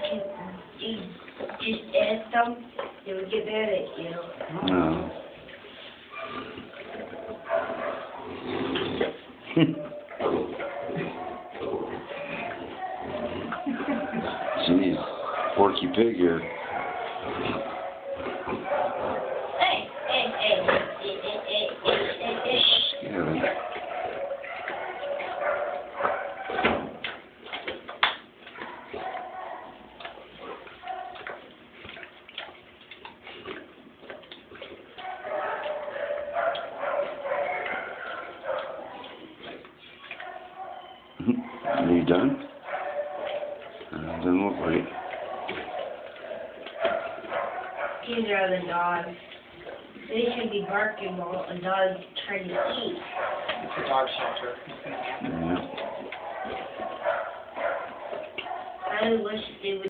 you just ask them, they would get mad at you. No. Jeez, Porky Pig here. Hey, hey, hey, hey, hey, hey, hey, Scary. Are you done? Doesn't look like it. These are the dogs. They should be barking while a dog's trying to eat. It's a dog shelter. Yeah. I wish they would.